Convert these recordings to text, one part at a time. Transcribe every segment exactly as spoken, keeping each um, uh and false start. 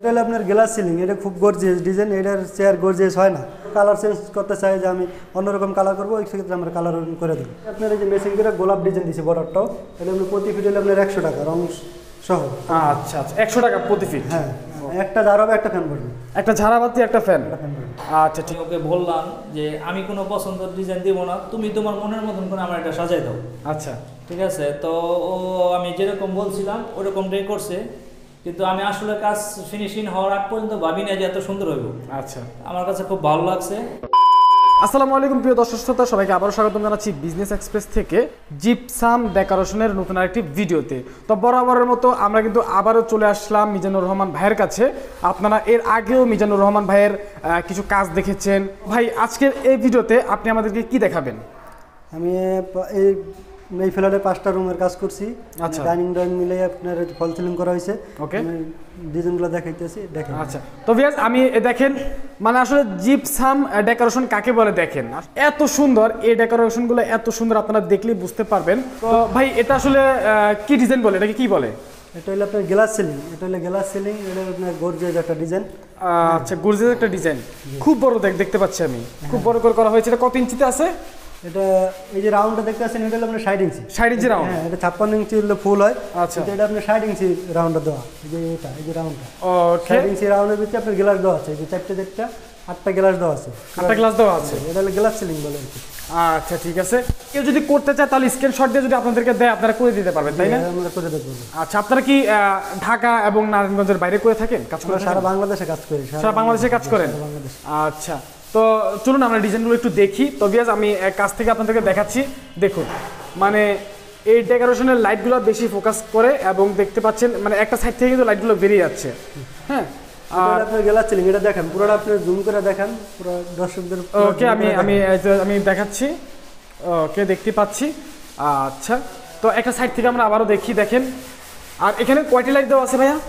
এটা আপনার glass ceiling, এটা খুব গর্জিয়াস ডিজাইন, এটার চেয়ার গর্জিয়াস হয় না। কালার চেঞ্জ করতে চাই যে আমি অন্যরকম কালার করবো, ওই ক্ষেত্রে আমরা কালার করে দেবো। আপনার এই যে মেশিন করে গোলাপ ডিজাইন দিচ্ছি বর্ডারটাও, এটা আপনি প্রতি ফিট হলে আপনার একশো টাকা রং সহ। আচ্ছা আচ্ছা, একশো টাকা প্রতি ফিট। হ্যাঁ, একটা ঝাড় হবে, একটা ফ্যান পড়বে, একটা ঝাড়াবাতি একটা ফ্যান। আচ্ছা ঠিক। ওকে বললাম যে আমি কোনো পছন্দের ডিজাইন দিব না, তুমি তোমার মনের মতন করে আমার এটা সাজাই দাও। আচ্ছা ঠিক আছে, তো ও আমি যেরকম বলছিলাম ওরকমটাই করছে, কিন্তু আমি আসলে কাজ ফিনিশিং হওয়ার আগ পর্যন্ত ভাবি না যে এত সুন্দর হইব। আচ্ছা, আমার কাছে খুব ভালো লাগছে। আসসালামু আলাইকুম প্রিয় দর্শক শ্রোতা, সবাইকে আবারও স্বাগতম জানাচ্ছি বিজনেস এক্সপ্রেস থেকে জিপসাম ডেকোরেশনের নতুন আরেকটি ভিডিওতে। তো বরাবরের মতো আমরা কিন্তু আবারও চলে আসলাম মিজানুর রহমান ভাইয়ের কাছে। আপনারা এর আগেও মিজানুর রহমান ভাইয়ের কিছু কাজ দেখেছেন। ভাই, আজকের এই ভিডিওতে আপনি আমাদেরকে কি দেখাবেন? আমি এই এই ফ্ল্যাটে পাঁচটা রুমের কাজ করছি। আচ্ছা, ডাইনিং ড্রয়িং মিলে আপনার ফল সিলিং করা হয়েছে। ওকে, ডিজাইনগুলো দেখাইতেছি, দেখেন। আচ্ছা, তো ভিউয়ার্স আমি দেখেন, মানে আসলে জিপসাম ডেকোরেশন কাকে বলে দেখেন, এত সুন্দর এই ডেকোরেশনগুলো, এত সুন্দর আপনারা দেখলেই বুঝতে পারবেন। তো ভাই, এটা আসলে কি ডিজাইন বলে, এটাকে কি বলে? এটা হলো আপনার গ্লাস সিলিং, এটা হলো গ্লাস সিলিং, এটা আপনার গর্জিয়াস একটা ডিজাইন। আচ্ছা, গর্জিয়াস একটা ডিজাইন, খুব বড় দেখ দেখতে পাচ্ছি আমি, খুব বড় করে করা হয়েছে। এটা কত ইঞ্চিতে আছে? এটা এই যে রাউন্ডটা দেখতে পাচ্ছেন, এটা হলো আপনার ষাট ইঞ্চি। ষাট ইঞ্চি রাউন্ড? হ্যাঁ, এটা ছাপ্পান্ন ইঞ্চি হলো ফুল হয়। আচ্ছা, এটা আপনার ষাট ইঞ্চি রাউন্ডটা দেওয়া, এই যে এটা, এই যে রাউন্ডটা। ওকে, ষাট ইঞ্চি রাউন্ডের ভিতরে আপনার গ্লাস দেওয়া আছে, এই যে চারটে চারটা আটটা গ্লাস দেওয়া আছে, আটটা গ্লাস দেওয়া আছে। এটা হলো গ্লাস সিলিং বলে আর কি। আচ্ছা ঠিক আছে, কেউ যদি করতে চায় তাহলে স্ক্রিনশট দিয়ে যদি আপনাদেরকে দেয় আপনারা করে দিতে পারবেন, তাই না? আমরা করে দেবো। আচ্ছা, আপনারা কি ঢাকা এবং নারায়ণগঞ্জের বাইরে করে থাকেন কাজ করে? সারা বাংলাদেশে কাজ করি। সারা বাংলাদেশে কাজ করেন? আচ্ছা, তো চলুন আমরা ডিজাইনগুলো একটু দেখি। তো ভিউয়ার্স, আমি কাছ থেকে আপনাদেরকে দেখাচ্ছি। দেখুন, মানে এই ডেকোরেশনের লাইটগুলো বেশি ফোকাস করে এবং দেখতে পাচ্ছেন মানে একটা সাইড থেকে কিন্তু লাইটগুলো বেরিয়ে যাচ্ছে। হ্যাঁ, আর আপনার গ্লাস সিলিং এটা দেখেন, পুরোটা আপনি জুম করে দেখেন পুরো দর্শকদের। ওকে, আমি আমি আমি দেখাচ্ছি। ওকে, দেখতে পাচ্ছি। আচ্ছা, তো একটা সাইড থেকে আমরা আবারও দেখি। দেখেন, আর এখানে কয়টি লাইট দেওয়া আছে ভাইয়া?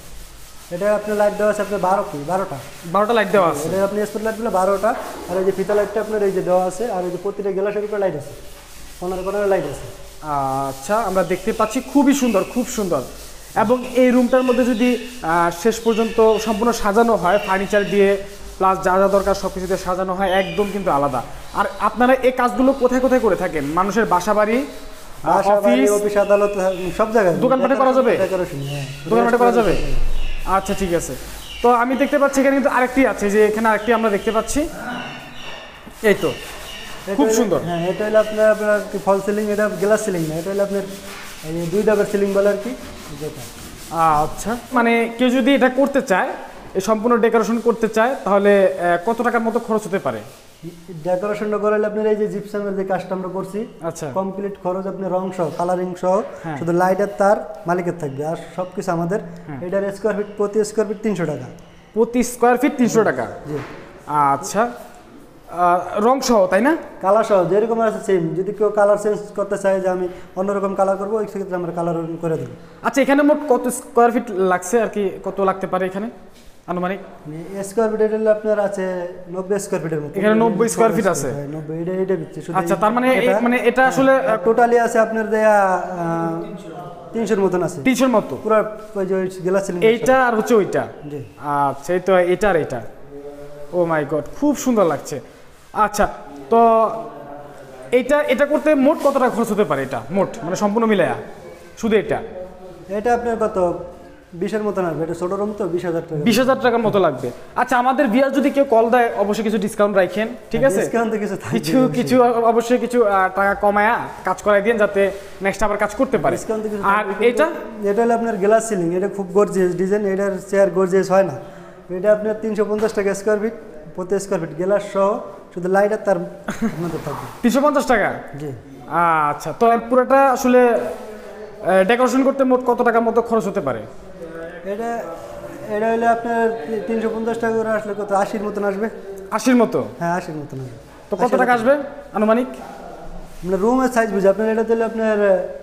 এটা আপনার লাইট দেওয়া আছে আপনার বারো কি বারোটা বারোটা লাইট দেওয়া আছে। এটা আপনি স্পট লাইটগুলো বারোটা, আর এই যে ফিতা লাইটটা আপনার এই যে দেওয়া আছে, আর এই যে প্রতিটা গ্লাসের উপরে লাইট আছে, পনেরো পনেরো লাইট আছে। আচ্ছা, আমরা দেখতে পাচ্ছি, খুবই সুন্দর, খুব সুন্দর। এবং এই রুমটার মধ্যে যদি শেষ পর্যন্ত সম্পূর্ণ সাজানো হয় ফার্নিচার দিয়ে, প্লাস যা যা দরকার সব কিছুতে সাজানো হয়, একদম কিন্তু আলাদা। আর আপনারা এই কাজগুলো কোথায় কোথায় করে থাকেন? মানুষের বাসা বাড়ি, অফিস, অফিস, আদালত, সব জায়গায় দোকানপাটে করা যাবে? দোকানপাটে করা যাবে। আচ্ছা ঠিক আছে, তো আমি দেখতে পাচ্ছি এখানে কিন্তু আরেকটি আছে, যে এখানে আরেকটি আমরা দেখতে পাচ্ছি। এই তো খুব সুন্দর। হ্যাঁ, এটা হলো আপনার আপনার ফল সিলিং, এটা গ্লাস সিলিং না, এটা হলো আপনার এই দুই ডাবের সিলিং বলে আর কি। আচ্ছা, মানে কেউ যদি এটা করতে চায়, এই সম্পূর্ণ ডেকোরেশন করতে চায়, তাহলে কত টাকার মতো খরচ হতে পারে? ডেকোরেশনটা করালে আপনার এই যে জিপসামের যে কাজটা আমরা করছি, আচ্ছা, কমপ্লিট খরচ আপনার রং সহ, কালারিং সহ, শুধু লাইটের তার মালিকের থাকবে, আর সব কিছু আমাদের। এটার স্কোয়ার ফিট প্রতি স্কোয়ার ফিট তিনশো টাকা। প্রতি স্কোয়ার ফিট তিনশো টাকা? জি। আচ্ছা, রং সহ তাই না? কালার সহ যেরকম আছে সেম। যদি কেউ কালার চেঞ্জ করতে চায় যে আমি অন্যরকম কালার করবো, ওই ক্ষেত্রে আমরা কালার করে দেবো। আচ্ছা, এখানে মোট কত স্কোয়ার ফিট লাগছে আর কি, কত লাগতে পারে এখানে আনুমানিক? স্কোয়ার ফিট হলে আপনার আছে নব্বই স্কোয়ার ফিটের মতো। এখানে নব্বই স্কোয়ার ফিট আছে? নব্বই, এটা এটা দিচ্ছে। আচ্ছা, তার মানে মানে এটা আসলে টোটালি আছে আপনার দেয়া তিনশোর মতন আছে। তিনশোর মতো পুরো ওই যে গ্লাস সিলিং, এইটা আর হচ্ছে ওইটা। আচ্ছা, এই তো এটা আর এটা। ও মাই গড, খুব সুন্দর লাগছে। আচ্ছা, তো এইটা এটা করতে মোট কত টাকা খরচ হতে পারে? এটা মোট মানে সম্পূর্ণ মিলায়া শুধু এটা? এটা আপনার কত বিশের মতন আসবে, এটা ছোট রুম তো বিশ হাজার টাকা। বিশ হাজার টাকার মতো লাগবে। আচ্ছা, আমাদের ভিউয়ার যদি কেউ কল দেয় অবশ্যই কিছু ডিসকাউন্ট রাখেন, ঠিক আছে? ডিসকাউন্ট কিছু কিছু কিছু অবশ্যই কিছু টাকা কমায়া কাজ করাই দেন, যাতে নেক্সট আবার কাজ করতে পারে। আর এটা এটা হলো আপনার গ্লাস সিলিং, এটা খুব গর্জিয়াস ডিজাইন, এটার চেয়ার গর্জিয়াস হয় না। এটা আপনার তিনশো পঞ্চাশ টাকা স্কোয়ার ফিট, প্রতি স্কোয়ার ফিট গ্লাস সহ, শুধু লাইট আর তার মধ্যে থাকবে। তিনশো পঞ্চাশ টাকা? জি। আচ্ছা, তো পুরোটা আসলে ডেকোরেশন করতে মোট কত টাকার মতো খরচ হতে পারে? এটা এটা হলে আপনার তিনশো পঞ্চাশ টাকা করে আসলে কত আশির মতন আসবে। আশির মতো? হ্যাঁ, আশির মতন আসবে। তো কত টাকা আসবে আনুমানিক? আপনার রুমের সাইজ বুঝে আপনার এটা দিলে আপনার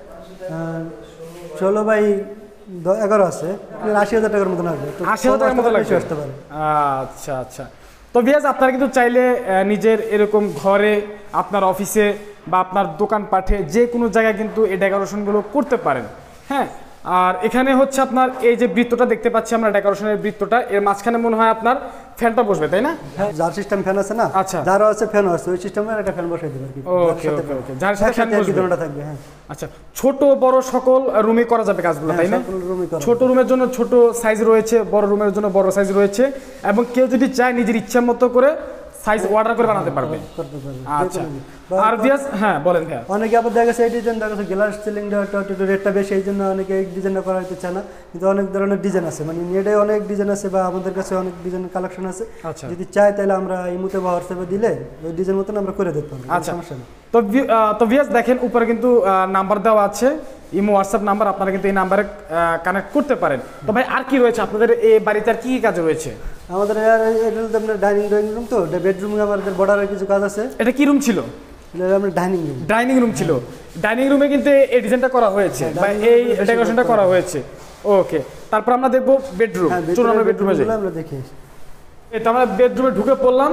ষোলো বাই এগারো আছে, আপনার আশি হাজার টাকার মতন আসবে। আশি হাজার টাকার মতো লাগবে, আসতে পারে। আচ্ছা আচ্ছা, তো ভিউয়ার্স, আপনারা কিন্তু চাইলে নিজের এরকম ঘরে, আপনার অফিসে বা আপনার দোকানপাটে যে কোনো জায়গায় কিন্তু এই ডেকোরেশনগুলো করতে পারেন। হ্যাঁ, আর এখানে হচ্ছে আপনার এই যে বৃত্তটা দেখতে পাচ্ছি আমরা, ডেকোরেশনের বৃত্তটা, এর মাঝখানে মনে হয় আপনার ফ্যানটা বসবে, তাই না? হ্যাঁ, যার সিস্টেম ফ্যান আছে না, আচ্ছা, যারও আছে ফ্যান আছে, ওই সিস্টেমে একটা ফ্যান বসাই দেব আর কি। ওকে ওকে ওকে, যার সাথে ফ্যান বসবে দুটোটা থাকবে। হ্যাঁ, আচ্ছা, ছোট বড় সকল রুমে করা যাবে কাজগুলো, তাই না? ছোট রুমের জন্য ছোট সাইজ রয়েছে, বড় রুমের জন্য বড় সাইজ রয়েছে, এবং কেউ যদি চায় নিজের ইচ্ছা মতো করে সাইজ অর্ডার করে বানাতে পারবে। আচ্ছা, আর ভিউয়ার্স, হ্যাঁ বলেন ভাইয়া। অনেকে আবার দেখা গেছে এই ডিজাইন, দেখা গেছে গ্লাস সিলিংটা একটু রেটটা বেশি, এই জন্য অনেকে এই ডিজাইনটা করা হতে চায় না, কিন্তু অনেক ধরনের ডিজাইন আছে, মানে নেটে অনেক ডিজাইন আছে বা আমাদের কাছে অনেক ডিজাইনের কালেকশন আছে। আচ্ছা, যদি চাই তাহলে আমরা এই মুহূর্তে বা হোয়াটসঅ্যাপে দিলে ওই ডিজাইন মতন আমরা করে দিতে পারবো। আচ্ছা, তো তো ভিউয়ার্স দেখেন উপরে কিন্তু নাম্বার দেওয়া আছে, ইমো হোয়াটসঅ্যাপ নাম্বার, আপনারা কিন্তু এই নাম্বারে কানেক্ট করতে পারেন। তো ভাই আর কি রয়েছে আপনাদের এই বাড়িতে, আর কি কি কাজ রয়েছে? আমাদের এটা আপনার ডাইনিং ড্রয়িং রুম, তো বেডরুমে আমাদের বর্ডারের কিছু কাজ আছে। এটা কি রুম ছিল? আমরা ডাইনিং রুম, ডাইনিং রুম ছিল। ডাইনিং রুমে কিন্তু এই ডিজাইনটা করা হয়েছে বা এই ডেকোরেশনটা করা হয়েছে। ওকে, তারপর আমরা দেখবো বেডরুম। চলুন আমরা বেডরুমে যাই, আমরা দেখি। এই তো আমরা বেডরুমে ঢুকে পড়লাম।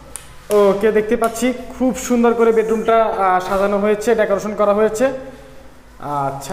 ওকে, দেখতে পাচ্ছি খুব সুন্দর করে বেডরুমটা সাজানো হয়েছে, ডেকোরেশন করা হয়েছে। আচ্ছা,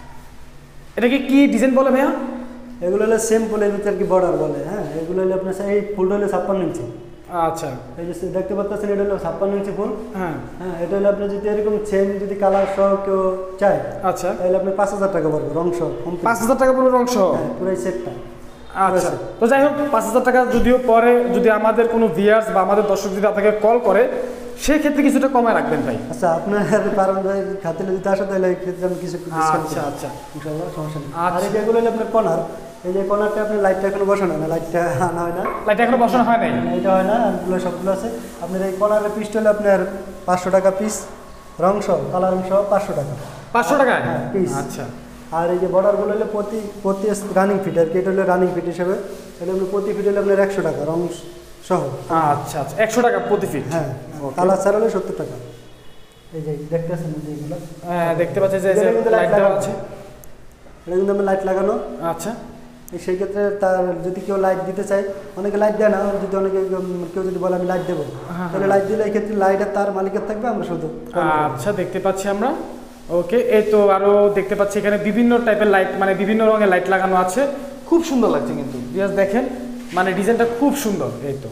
এটাকে কি ডিজাইন বলে ভাইয়া? এগুলো হলো সিম্পল, এর ভিতরে কি বর্ডার বলে। হ্যাঁ, এগুলো হলো আপনার এই ফুলটা হলো ছাপ্পান্ন ইঞ্চি। আচ্ছা, এই যে দেখতে পাচ্ছেন, এটা হলো ছাপ্পান্ন ইঞ্চি ফুল। হ্যাঁ হ্যাঁ, এটা হলো আপনি যদি এরকম চেন যদি কালার সহ কেউ চায়, আচ্ছা, তাহলে আপনি পাঁচ হাজার টাকা পড়বে রং সহ। পাঁচ হাজার টাকা পুরো রং সহ? হ্যাঁ, পুরো এই সেটটা। আচ্ছা, তো যাই হোক, পাঁচ হাজার টাকা যদিও পরে যদি আমাদের কোনো ভিউয়ার্স বা আমাদের দর্শক যদি আপনাকে কল করে, সেই ক্ষেত্রে কিছুটা কমায় রাখবেন ভাই। আচ্ছা, আপনার পারন ভাই খাতিলে যদি আসে তাহলে এই ক্ষেত্রে আমি কিছু ডিসকাউন্ট। আচ্ছা আচ্ছা, ইনশাআল্লাহ, সমস্যা নেই। আর এই যেগুলো হলো আপনার কর্নার, এই যে কর্নারটা আপনি লাইটটা এখনো বসানো না, লাইটটা আনা হয় না, লাইট এখনো বসানো হয় নাই, এটা হয় না, এগুলো সবগুলো আছে। আপনার এই কর্নারের পিসটা হলো আপনার পাঁচশো টাকা পিস, রং সহ কালার রং সহ পাঁচশো টাকা। পাঁচশো টাকা পিস? আচ্ছা। আর এই যে বর্ডারগুলো হলো প্রতি প্রতি রানিং ফিট আর কি, এটা হলো রানিং ফিট হিসেবে, এটা হলো প্রতি ফিট হলো আপনার একশো টাকা রং সহ। আচ্ছা আচ্ছা, একশো টাকা প্রতি ফিট। হ্যাঁ, কালার ছাড়া হলে সত্তর টাকা। এই যে দেখতে পাচ্ছেন এইগুলো, হ্যাঁ দেখতে পাচ্ছি যে লাইট দেওয়া আছে, এটা কিন্তু আমরা লাইট লাগানো। আচ্ছা, সেই ক্ষেত্রে তার যদি কেউ লাইট দিতে চায়, অনেকে লাইট দেয় না, যদি অনেকে কেউ যদি বলে আমি লাইট দেবো, তাহলে লাইট দিলে এই ক্ষেত্রে লাইটের তার মালিকের থাকবে, আমরা শুধু। আচ্ছা, দেখতে পাচ্ছি আমরা। ওকে, এই তো আরো দেখতে পাচ্ছি এখানে বিভিন্ন টাইপের লাইট, মানে বিভিন্ন রঙের লাইট লাগানো আছে, খুব সুন্দর লাগছে কিন্তু ভিউয়ার্স দেখেন, মানে ডিজাইনটা খুব সুন্দর। এই তো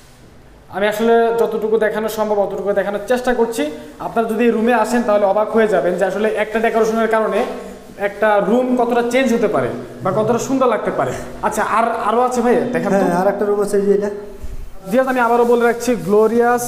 আমি আসলে যতটুকু দেখানো সম্ভব অতটুকু দেখানোর চেষ্টা করছি। আপনারা যদি রুমে আসেন তাহলে অবাক হয়ে যাবেন যে আসলে একটা ডেকোরেশনের কারণে একটা রুম কতটা চেঞ্জ হতে পারে বা কতটা সুন্দর লাগতে পারে। আচ্ছা, আর আরো আছে ভাই দেখেন তো। আর একটা রুম আছে, যে এটা ভিউয়ার্স আমি আবারও বলে রাখছি, গ্লোরিয়াস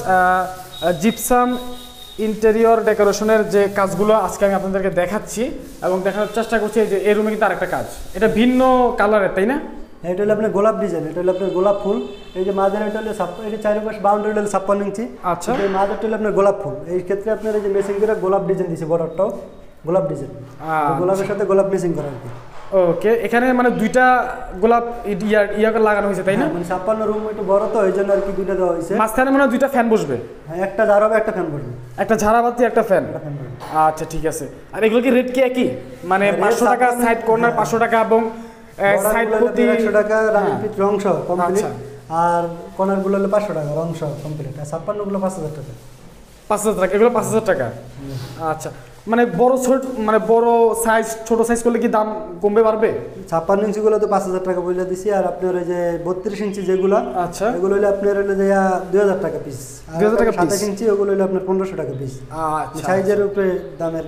জিপসাম ইন্টেরিয়র ডেকোরেশনের যে কাজগুলো আজকে আমি আপনাদেরকে দেখাচ্ছি এবং দেখানোর চেষ্টা করছি। এই যে এই রুমে কিন্তু আরেকটা কাজ, এটা ভিন্ন কালারের, তাই না? এটা হলো আপনার গোলাপ ডিজাইন, এটা হলো আপনার গোলাপ ফুল। এই যে মাঝের এটা হলো এটা চারিপাশে বাউন্ডারি হলো ছাপ্পান্ন ইঞ্চি। আচ্ছা, এই মাঝেরটা হলো আপনার গোলাপ ফুল। এই ক্ষেত্রে আপনার এই যে মেসিং করে গোলাপ ডিজাইন দিয়েছে, বর্ডারটাও গোলাপ ডিজাইন, গোলাপের সাথে গোলাপ মেসিং করা আর কি। ওকে, এখানে মানে দুইটা গোলাপ ইয়া ইয়া লাগানো হয়েছে, তাই না? মানে ছাপ্পান্ন রুম একটু বড়, তো এই জন্য আর কি দুইটা দেওয়া হয়েছে। মাঝখানে মানে দুইটা ফ্যান বসবে? হ্যাঁ, একটা ঝাড় হবে, একটা ফ্যান বসবে, একটা ঝাড়াবাতি একটা ফ্যান। আচ্ছা, ঠিক আছে। আর এগুলো কি রেট কি একই, মানে পাঁচশো টাকা সাইড কর্নার, পাঁচশো টাকা এবং সাইড প্রতি একশো টাকা রানিং ফিট রং সহ কমপ্লিট, আর কর্নার গুলো হলো পাঁচশো টাকা রং সহ কমপ্লিট, আর ছাপ্পান্ন গুলো পাঁচ হাজার টাকা। পাঁচ হাজার টাকা এগুলো পাঁচ হাজার টাকা। আচ্ছা, মানে বড় ছোট, মানে বড় সাইজ ছোট সাইজ করলে কি দাম কমবে বাড়বে? ছাপ্পান্ন ইঞ্চি গুলো তো পাঁচ হাজার টাকা বলে দিছি, আর আপনার ওই যে বত্রিশ ইঞ্চি যেগুলো, আচ্ছা, এগুলো হলে আপনার হলো যে দুই হাজার টাকা পিস, দুই হাজার টাকা পিস। সাতাশ ইঞ্চি ওগুলো হলে আপনার পনেরোশো টাকা পিস। আচ্ছা, সাইজের উপরে দামের।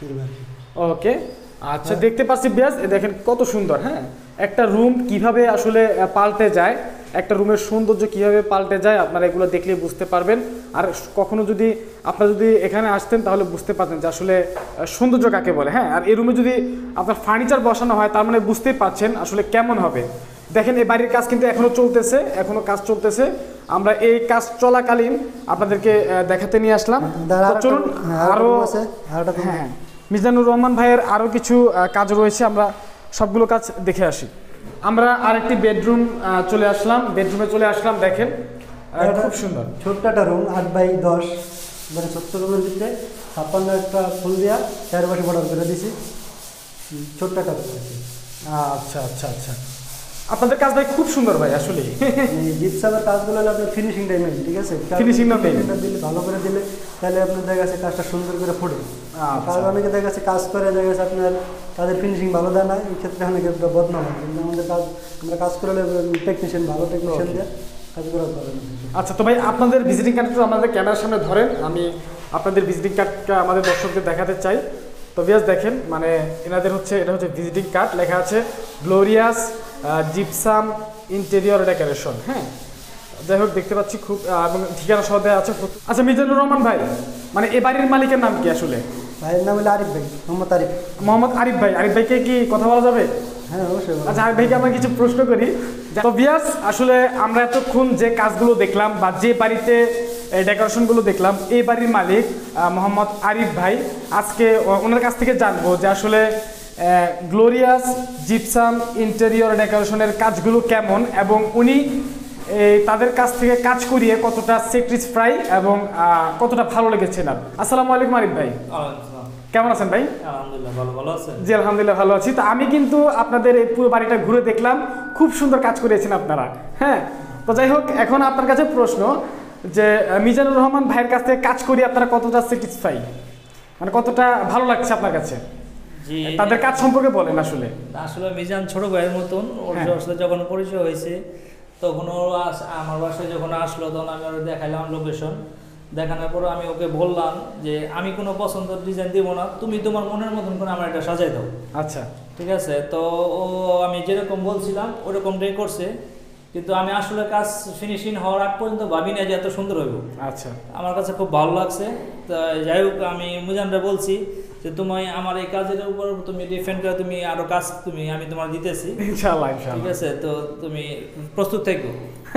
ওকে, আচ্ছা, দেখতে পাচ্ছি বেশ, দেখেন কত সুন্দর। হ্যাঁ, একটা রুম কিভাবে আসলে পাল্টে যায়, একটা রুমের সৌন্দর্য কিভাবে পাল্টে যায় আপনারা এগুলো দেখলে বুঝতে পারবেন। আর কখনো যদি আপনারা যদি এখানে আসতেন তাহলে বুঝতে পারতেন যে আসলে সৌন্দর্য কাকে বলে। হ্যাঁ, আর এই রুমে যদি আপনার ফার্নিচার বসানো হয় তার মানে বুঝতেই পারছেন আসলে কেমন হবে। দেখেন এই বাড়ির কাজ কিন্তু এখনো চলতেছে, এখনো কাজ চলতেছে। আমরা এই কাজ চলাকালীন আপনাদেরকে দেখাতে নিয়ে আসলাম। চলুন আরো, হ্যাঁ, মিজানুর রহমান ভাইয়ের আরো কিছু কাজ রয়েছে, আমরা সবগুলো কাজ দেখে আসি। আমরা আরেকটি বেডরুম চলে আসলাম, বেডরুমে চলে আসলাম। দেখেন খুব সুন্দর ছোট্ট একটা রুম, আট বাই দশ, মানে ছোট্ট রুমের ভিতরে ছাপ্পান্ন একটা ফুল দেওয়া, চারপাশে বর্ডার করে দিয়েছি, ছোট্ট একটা রুম। আচ্ছা আচ্ছা আচ্ছা, আপনাদের কাজ ভাই খুব সুন্দর ভাই আসলে। জিপসামের কাজগুলো হলো আপনার ফিনিশিংটাই মেইন, ঠিক আছে? ফিনিশিংটা মেইন দিলে ভালো করে দিলে তাহলে আপনার দেখা গেছে কাজটা সুন্দর করে ফুটে। কাজ অনেকে দেখা গেছে কাজ করে দেখা গেছে আপনার তাদের ফিনিশিং ভালো দেয় না, এই ক্ষেত্রে অনেকে বদনাম হয়। কিন্তু আমাদের কাজ আমরা কাজ করলে টেকনিশিয়ান ভালো টেকনিশিয়ান দিয়ে কাজ করা করে। আচ্ছা, তো ভাই আপনাদের ভিজিটিং কার্ডটা আমাদের ক্যামেরার সামনে ধরেন, আমি আপনাদের ভিজিটিং কার্ডটা আমাদের দর্শকদের দেখাতে চাই। তো ভিউয়ার্স দেখেন, মানে এনাদের হচ্ছে এটা হচ্ছে ভিজিটিং কার্ড, লেখা আছে গ্লোরিয়াস জিপসাম ইন্টেরিয়র ডেকোরেশন। হ্যাঁ, যাই হোক দেখতে পাচ্ছি খুব, এবং ঠিকানা সহ দেওয়া আছে। আচ্ছা মিজানুর রহমান ভাই, মানে এ বাড়ির মালিকের নাম কি আসলে? ভাইয়ের নাম হলো আরিফ ভাই, মোহাম্মদ আরিফ। মোহাম্মদ আরিফ ভাই, আরিফ ভাইকে কি কথা বলা যাবে? হ্যাঁ অবশ্যই। আচ্ছা আরিফ ভাইকে আমরা কিছু প্রশ্ন করি। তো ভিউয়ার্স আসলে আমরা এতক্ষণ যে কাজগুলো দেখলাম বা যে বাড়িতে ডেকোরেশনগুলো দেখলাম, এই বাড়ির মালিক মোহাম্মদ আরিফ ভাই। আজকে ওনার কাছ থেকে জানবো যে আসলে গ্লোরিয়াস জিপসাম ইন্টেরিয়র ডেকোরেশনের কাজগুলো কেমন, এবং উনি তাদের কাছ থেকে কাজ করিয়ে কতটা স্যাটিসফাই এবং কতটা ভালো লেগেছে না। আসসালামু আলাইকুম আরিফ ভাই, কেমন আছেন ভাই? আলহামদুলিল্লাহ ভালো, ভালো আছেন? জি আলহামদুলিল্লাহ ভালো আছি। তো আমি কিন্তু আপনাদের এই পুরো বাড়িটা ঘুরে দেখলাম, খুব সুন্দর কাজ করেছেন আপনারা। হ্যাঁ, তো যাই হোক এখন আপনার কাছে প্রশ্ন যে মিজানুর রহমান ভাইয়ের কাছ থেকে কাজ করি আপনারা কতটা স্যাটিসফাই, মানে কতটা ভালো লাগছে আপনার কাছে? জি, তাদের কাজ সম্পর্কে বলেন। আসলে আসলে মিজান ছোট ভাইয়ের মতন, ওর সাথে যখন পরিচয় হয়েছে তখন ও আমার বাসায় যখন আসলো তখন আমি ওর দেখাইলাম লোকেশন। দেখানোর পর আমি ওকে বললাম যে আমি কোনো পছন্দের ডিজাইন দিব না, তুমি তোমার মনের মতন করে আমার এটা সাজাই দাও। আচ্ছা ঠিক আছে। তো ও আমি যেরকম বলছিলাম ওরকমটাই করছে, কিন্তু আমি আসলে কাজ ফিনিশিং হওয়ার আগ পর্যন্ত ভাবি না যে এত সুন্দর হইব। আচ্ছা, আমার কাছে খুব ভালো লাগছে। তো যাই হোক আমি মুজানরা বলছি যে তুমি আমার এই কাজের উপর তুমি ডিফেন্ড করে তুমি আরো কাজ তুমি আমি তোমার দিতেছি ইনশাআল্লাহ ইনশাআল্লাহ। ঠিক আছে, তো তুমি প্রস্তুত থেকো।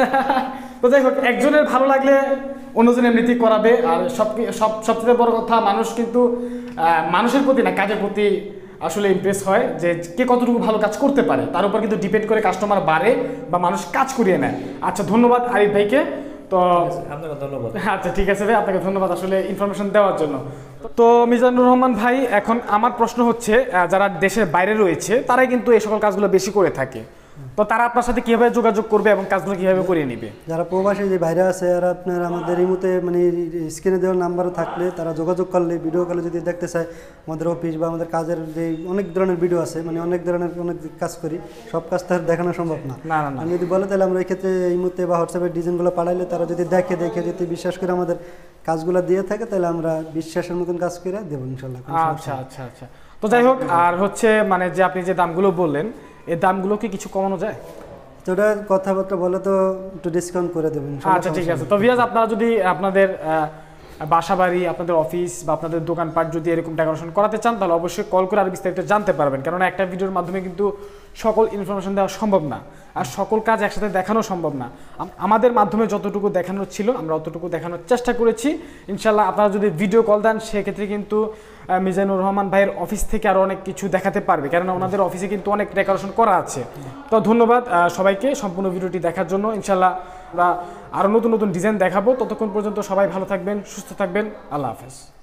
তো যাই হোক একজনের ভালো লাগলে অন্যজন এমনিতেই করাবে। আর সব সব সবচেয়ে বড় কথা, মানুষ কিন্তু মানুষের প্রতি না কাজের প্রতি আসলে ইমপ্রেস হয়, যে কে কতটুকু ভালো কাজ করতে পারে তার উপর কিন্তু ডিপেন্ড করে কাস্টমার বাড়ে বা মানুষ কাজ করিয়ে নেয়। আচ্ছা ধন্যবাদ আরিফ ভাইকে। তো আপনাকে ধন্যবাদ। আচ্ছা ঠিক আছে ভাই, আপনাকে ধন্যবাদ আসলে ইনফরমেশন দেওয়ার জন্য। তো মিজানুর রহমান ভাই, এখন আমার প্রশ্ন হচ্ছে যারা দেশের বাইরে রয়েছে তারাই কিন্তু এই সকল কাজগুলো বেশি করে থাকে, তো তারা আপনার সাথে কিভাবে যোগাযোগ করবে এবং কাজগুলো কিভাবে করিয়ে নেবে? যারা প্রবাসী যে বাইরে আছে আর আপনার আমাদের এই মুহূর্তে মানে স্ক্রিনে দেওয়ার নাম্বারও থাকলে তারা যোগাযোগ করলে, ভিডিও কলে যদি দেখতে চায় আমাদের অফিস বা আমাদের কাজের যে অনেক ধরনের ভিডিও আছে, মানে অনেক ধরনের অনেক কাজ করি, সব কাজ তার দেখানো সম্ভব না। না না আমি যদি বলে তাহলে আমরা এই ক্ষেত্রে এই মুহূর্তে বা হোয়াটসঅ্যাপের ডিজাইনগুলো পাঠাইলে তারা যদি দেখে দেখে যদি বিশ্বাস করে আমাদের কাজগুলো দিয়ে থাকে তাহলে আমরা বিশ্বাসের মতন কাজ করে দেবো ইনশাল্লাহ। আচ্ছা আচ্ছা আচ্ছা। তো যাই হোক, আর হচ্ছে মানে যে আপনি যে দামগুলো বললেন এই দামগুলো কি কিছু কমানো যায়? তো ওটা কথাবার্তা বলে তো একটু ডিসকাউন্ট করে দেবেন। আচ্ছা ঠিক আছে। তো ভিউয়ার্স আপনারা যদি আপনাদের বাসা বাড়ি, আপনাদের অফিস বা আপনাদের দোকানপাট যদি এরকম ডেকোরেশন করাতে চান তাহলে অবশ্যই কল করে আর বিস্তারিত জানতে পারবেন, কারণ একটা ভিডিওর মাধ্যমে কিন্তু সকল ইনফরমেশন দেওয়া সম্ভব না আর সকল কাজ একসাথে দেখানো সম্ভব না। আমাদের মাধ্যমে যতটুকু দেখানোর ছিল আমরা অতটুকু দেখানোর চেষ্টা করেছি। ইনশাল্লাহ আপনারা যদি ভিডিও কল দেন সেক্ষেত্রে কিন্তু মিজানুর রহমান ভাইয়ের অফিস থেকে আরও অনেক কিছু দেখাতে পারবে, কেননা ওনাদের অফিসে কিন্তু অনেক ডেকোরেশন করা আছে। তো ধন্যবাদ সবাইকে সম্পূর্ণ ভিডিওটি দেখার জন্য। ইনশাল্লাহ আমরা আরও নতুন নতুন ডিজাইন দেখাবো। ততক্ষণ পর্যন্ত সবাই ভালো থাকবেন, সুস্থ থাকবেন। আল্লাহ হাফেজ।